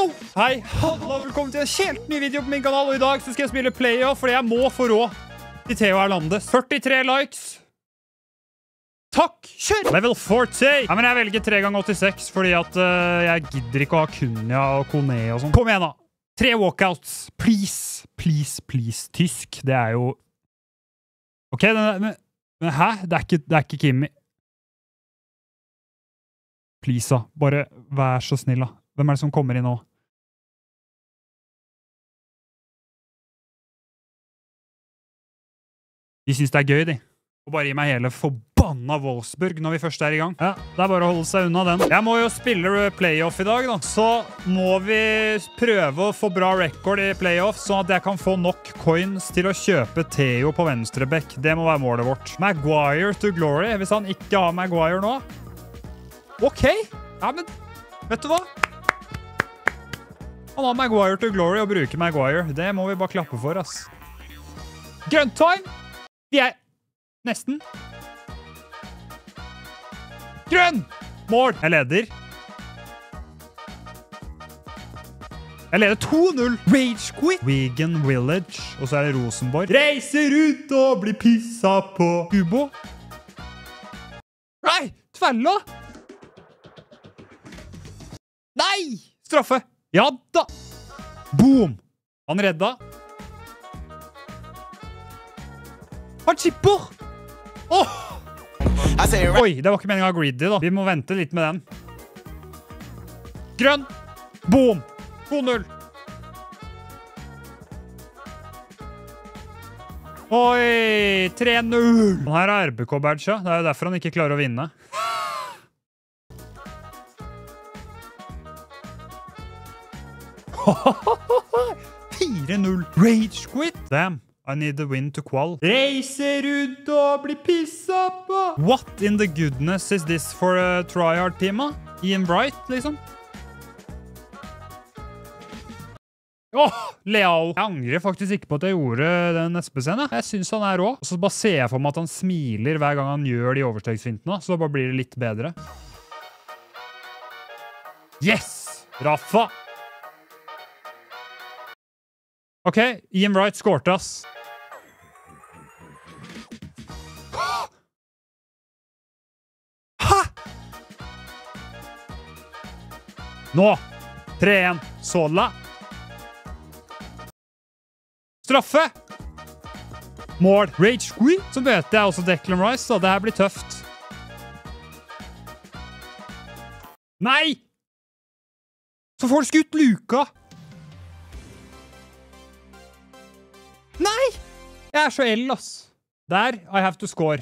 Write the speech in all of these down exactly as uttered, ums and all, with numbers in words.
Yo! Hei, hallo, velkommen til en helt ny video på min kanal. Og i dag så skal jeg spille playoff, fordi jeg må få råd til Theo Hernandez. førtitre likes. Takk, kjør! Level førti. Ja, men jeg velger tre ganger åttiseks, fordi at uh, jeg gidder ikke å ha Kunja og Kone og sånn. Kom igjen da. Tre walkouts. Please, please, please. Tysk, det er jo... Ok, den er... Men, men hæ? Det er ikke, det er ikke Kimi. Please da. Bare vær så snill da. Hvem er det som kommer inn nå? De synes det er gøy, de. Og bare gi meg hele forbanna Wolfsburg når vi først er i gang. Ja, det er bare å holde seg unna den. Jeg må jo spille playoff i dag, da. Så må vi prøve å få bra record i playoff, sånn at jeg kan få nok coins til å kjøpe Theo på venstrebekk. Det må være målet vårt. Maguire to glory, hvis han ikke har Maguire nå. Ok. Ja, men vet du hva? Han har Maguire to glory og bruker Maguire. Det må vi bare klappe for, ass. Grønt time! Vi er nesten. Grønn! Mål! Jeg leder. Jeg leder to null. Rage quit. Wigan Village. Og så er det Rosenborg. Reiser ut og blir pissa på. Kubo. Nei! Tvella! Nei! Straffe! Ja da! Boom! Han redda. Han chipper! Åh! Oi, det var ikke meningen å ha greedy da. Vi må vente litt med den. Grønn! Boom! to null! Oi! tre null! Han her er R B K-badge, det er jo derfor han ikke klarer å vinne. fire null. Rage quit. Damn. I need the win to qual. Reiser ut og blir pissa på. What in the goodness is this for a tryhard team, da? Ian Bright, liksom. Åh, Leao. Jeg angrer faktisk ikke på at jeg gjorde den S P C-en. Jeg synes han er rå. Og så bare ser jeg for meg at han smiler hver gang han gjør de overstegsfintene, så bare blir det litt bedre. Yes! Rafa! Ok, Ian Wright skårte, ass. Ha! Nå! tre en. Sola. Straffe! Mål. Rage Squee. Så møter jeg også Declan Rice, da. Det her blir tøft. Nei! Så får du skutt Luka! Nei! Jeg er så L, ass. Der, I have to score.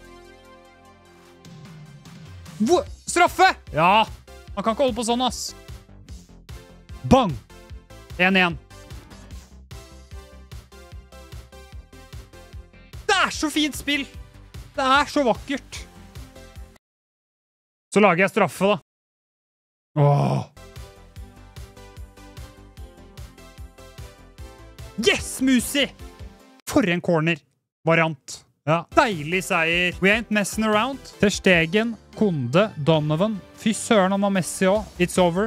Hvor? Straffe! Ja, man kan ikke holde på sånn, ass. Bang! en en. Det er så fint spill! Det er så vakkert. Så lager jeg straffe, da. Åh! Yes, Musi! For en corner-variant. Ja. Deilig seier. We ain't messing around. Ter Stegen, Konde, Donovan. Fy søren, han var Messi også. It's over.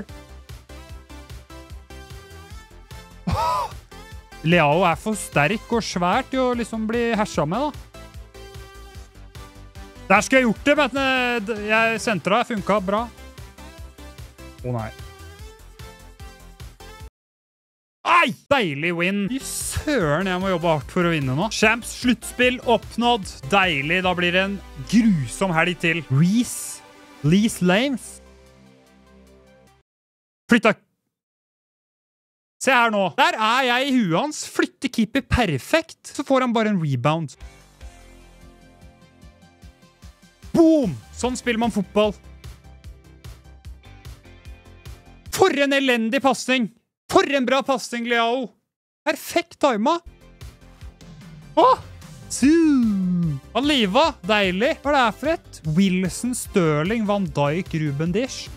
Oh! Leao er for sterk og svær til å liksom bli hersa med, da. Der skulle jeg gjort det, men jeg sentra, funket bra. Å nei. Ai! Deilig win. Fy søren, jeg må jobbe hardt for å vinne nå. Champs sluttspill oppnådd. Deilig. Da blir det en grusom helg til. Reese. Lees Lames. Flytta. Se her nå. Der er jeg i huet hans. Flytter keeper perfekt. Så får han bare en rebound. Boom! Sånn spiller man fotball. For en elendig passning. For en bra passning, Leao! Perfekt tima! Åh! Aliva! Deilig! Hva er det her for et? Wilson, Sterling, Van Dijk, Ruben Dish.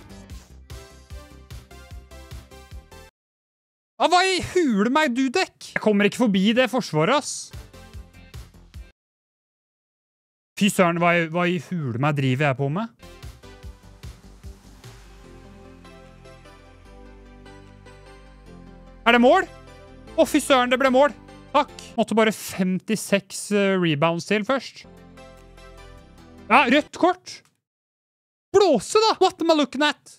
Ah, hva i hule meg, Dudek? Jeg kommer ikke forbi det forsvaret, ass. Fy søren, hva i, hva i hule meg driver jeg på med? Er det mål? Å, fy søren, det ble mål. Takk. Måtte bare femtiseks rebounds til først. Ja, rødt kort. Blåse da! What am I looking at?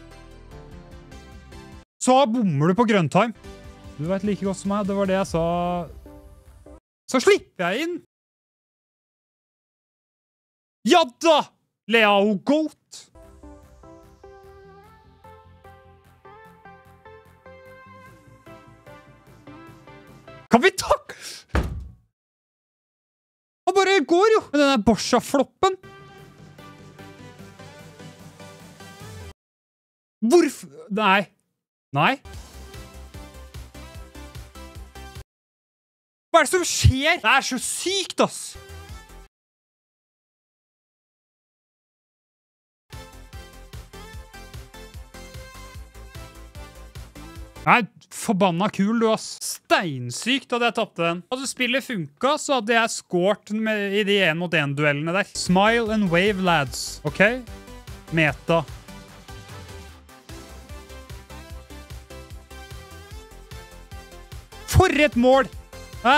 Så bommer du på grønntime. Du vet like godt som meg, det var det jeg sa. Så slipper jeg inn. Ja da! Leo Goat. Kan vi takk? Han bare går jo med denne Borsha-floppen. Hvorfor? Nei. Nei. Hva er det som skjer? Det er så sykt, ass. Nei, forbanna kul du, ass. Steinsykt hadde jeg tappet den. Hadde spillet funka, så hadde jeg skårt med, i de en mot en duellene der. Smile and wave, lads. Ok? Meta. For et mål! Hæ?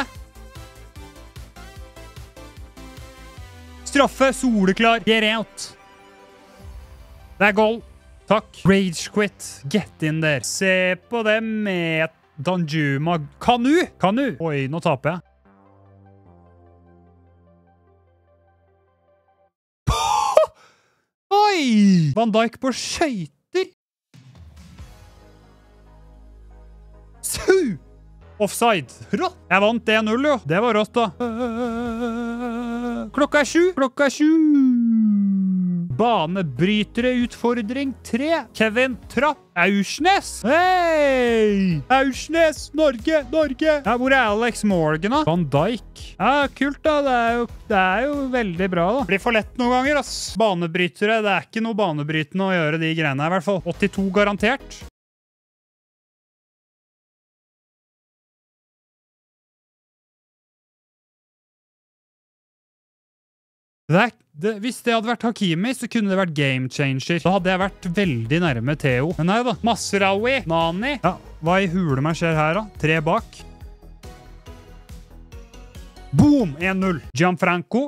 Straffe, soleklar. Get out. Det er goal. Takk. Rage quit. Get in der. Se på det med Danjuma. Kanu! Kanu! Oi, nå taper jeg. Oi! Van Dijk på skøyter. Su! Offside. Rått. Jeg vant en null, jo. Det var rått, da. Klokka er sju. Klokka er sju. Banebrytere utfordring tre. Kevin Trapp. Aursnes. Hei! Aursnes. Norge. Norge. Ja, hvor er Alex Morgan, da? Van Dijk. Ja, kult, da. Det er jo, det er jo veldig bra, da. Blir for lett noen ganger, ass. Banebrytere. Det er ikke noe banebrytende å gjøre de greiene her, i hvert fall. åttito garantert. Det er, det, hvis det hadde vært Hakimi, så kunne det vært game changer. Da hadde jeg vært veldig nærme Theo. Men nei da. Masraoui. Nani. Ja, hva i hule meg skjer her da? Tre bak. Boom! en null. Gianfranco.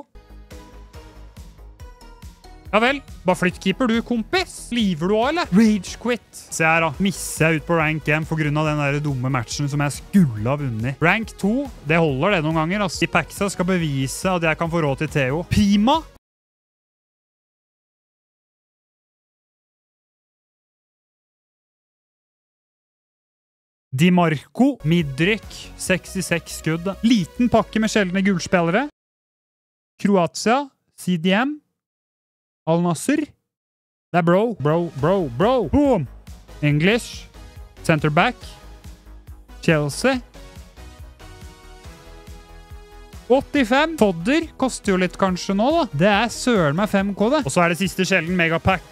Ja vel. Bare flytt keeper du, kompis. Liver du også, eller? Rage quit. Se her da. Misser jeg ut på rank én for grunn av den der dumme matchen som jeg skulle ha vunnet. Rank to, det holder det noen ganger, ass. De packsa skal bevise at jeg kan få råd til Theo. Pima. Di Marco. Midrik. sekstiseks skudd. Liten pakke med sjeldne gullspillere. Kroatia. C D M. Al-Nasser. Det er bro, bro, bro, bro. Boom! English. Center back. Chelsea. åttifem. Fodder koster jo litt kanskje nå, da. Det er søren med fem K, det. Og så er det siste sjelden megapack.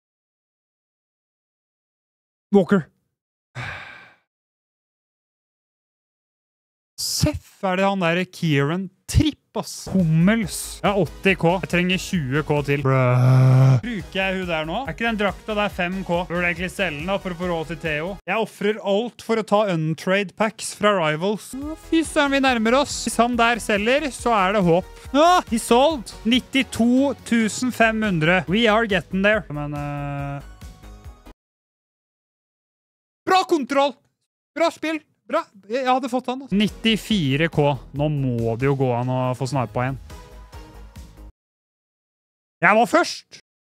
Walker. Seff er det han der Kieran Tripp, ass. Hummels. Ja, åtti K. Jeg trenger tjue K til. Bruh. Bruker jeg hun der nå? Er ikke den drakta der fem K? Burde egentlig selge den da, for å få råd til Theo. Jeg offrer alt for å ta untrade packs fra Rivals. Fy søren, vi nærmer oss. Hvis han der selger, så er det håp. Ah, he sold. nittito tusen fem hundre. We are getting there. Men, uh... Bra kontroll! Bra spill! Bra, jeg hadde fått han. nittifire K. Nå må det jo gå an å få snipa igjen. Jeg var først!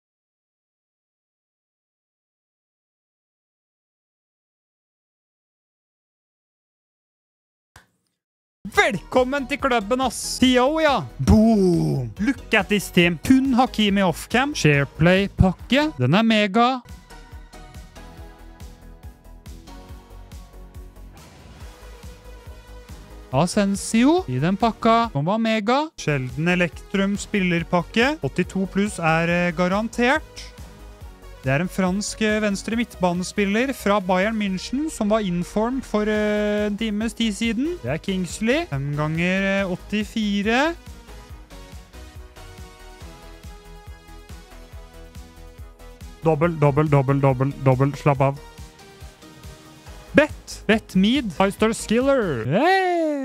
Velkommen til klubben, ass! T O, ja! Boom! Look at this team. Kun Hakimi offcam. Shareplay-pakke. Den er mega. Asensio i den pakka, som var mega. Sjelden Elektrum spillerpakke. åttito pluss er garantert. Det er en fransk venstre midtbanespiller fra Bayern München som var informed for en times tid siden. Det er Kingsley. fem ganger åttifire. Dobbel, dobbel, dobbel, dobbel, dobbel. Slapp av. Bet! Bet Mead, five star skiller. Hey!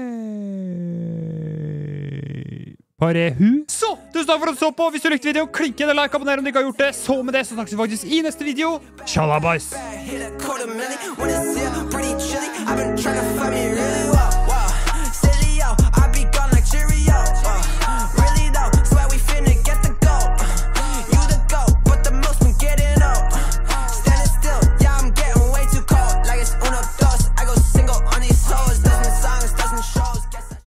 Parehu. Så, tusen takk for at du så på. Hvis du likte videoen, klikk inn og like, abonner om du ikke har gjort det. Så med det, så snakkes vi faktisk i neste video. Tjalla, boys!